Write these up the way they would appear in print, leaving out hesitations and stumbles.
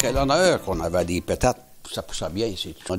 quel honneur qu'on avait des pétates. Ça poussait bien, c'est tout. En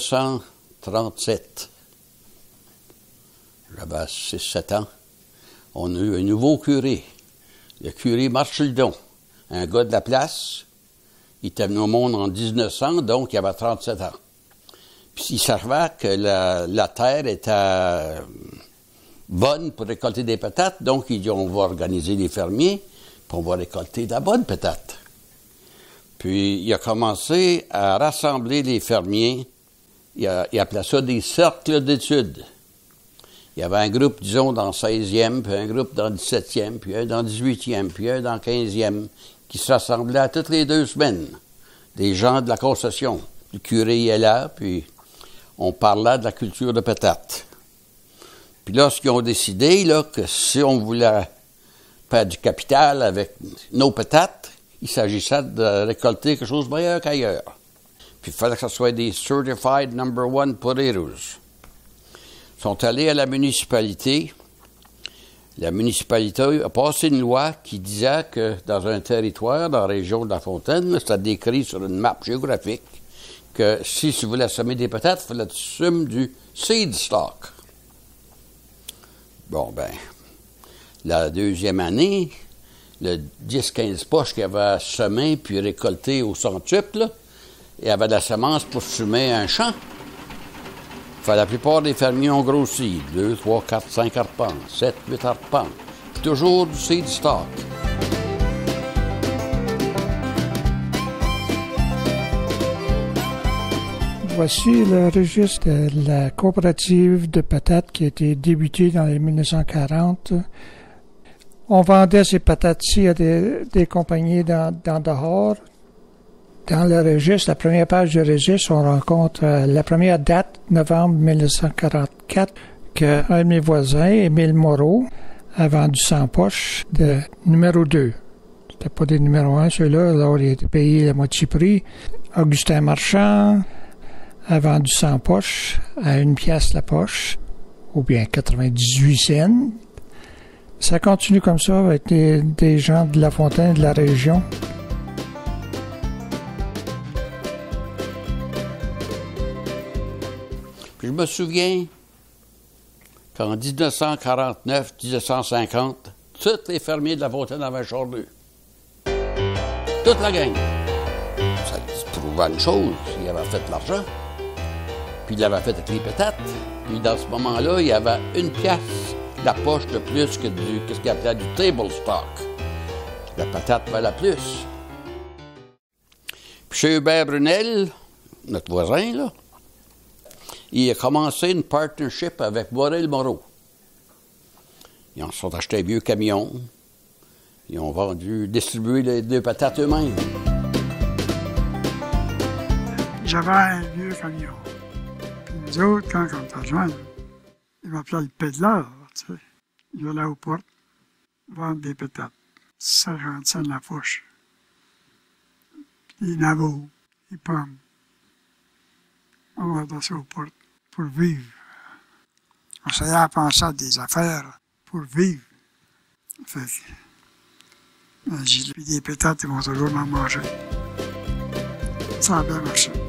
1937, j'avais 6-7 ans, on a eu un nouveau curé, le curé Marcheldon, un gars de la place. Il était venu au monde en 1900, donc il avait 37 ans. Puis il savait que la terre était bonne pour récolter des patates, donc il dit on va organiser les fermiers, puis on va récolter de la bonne patate. Puis il a commencé à rassembler les fermiers, il appelait ça des cercles d'études. Il y avait un groupe, disons, dans le 16e, puis un groupe dans le 17e, puis un dans le 18e, puis un dans le 15e, qui se rassemblaient toutes les 2 semaines. Des gens de la concession. Le curé est là, puis on parlait de la culture de patates. Puis lorsqu'ils ont décidé là, que si on voulait faire du capital avec nos patates, il s'agissait de récolter quelque chose de meilleur qu'ailleurs. Puis il fallait que ce soit des Certified Number 1 Potatoes. Ils sont allés à la municipalité. La municipalité a passé une loi qui disait que dans un territoire, dans la région de La Fontaine, c'était décrit sur une map géographique, que si tu voulais semer des patates, il fallait que tu semes du seed stock. Bon, ben, la deuxième année, le 10-15 poches qu'il avait semé puis récolté au centuple, il y avait de la semence pour semer un champ. Enfin, la plupart des fermiers ont grossi. 2, 3, 4, 5 arpents, 7, 8 arpents. Toujours du seed stock. Voici le registre de la coopérative de patates qui a été débutée dans les 1940. On vendait ces patates-ci à des compagnies dans dehors. Dans le registre, la première page du registre, on rencontre la première date, novembre 1944, qu'un de mes voisins, Émile Moreau, a vendu 100 poches de numéro 2. C'était pas des numéro 1, ceux-là, alors il a été payé la moitié prix. Augustin Marchand a vendu 100 poches à 1 pièce la poche, ou bien 98 cents. Ça continue comme ça avec des gens de La Fontaine, de la région. Puis je me souviens qu'en 1949-1950, tous les fermiers de La Fontaine avaient un char bleu. Toute la gang. Ça prouvait une chose, il avait fait de l'argent. Puis il l'avait fait avec les patates. Puis dans ce moment-là, il y avait 1 pièce la poche de plus que ce qu'il appelait du table stock. La patate valait plus. Puis chez Hubert Brunel, notre voisin, là, il a commencé une partnership avec Morel Moreau. Ils ont sont acheté un vieux camion. Ils ont distribué les 2 patates eux-mêmes. J'avais un vieux camion. Puis nous autres, quand on était jeunes, ils m'appelaient le pédaleur, tu sais. Il allait aux portes, vendre des patates. 50 cents la poche. Puis des navots, des pommes. On vendait ça aux portes pour vivre. On essayait à penser à des affaires pour vivre. Fait que, j'ai des pétates, ils vont toujours en manger. Ça a bien marché.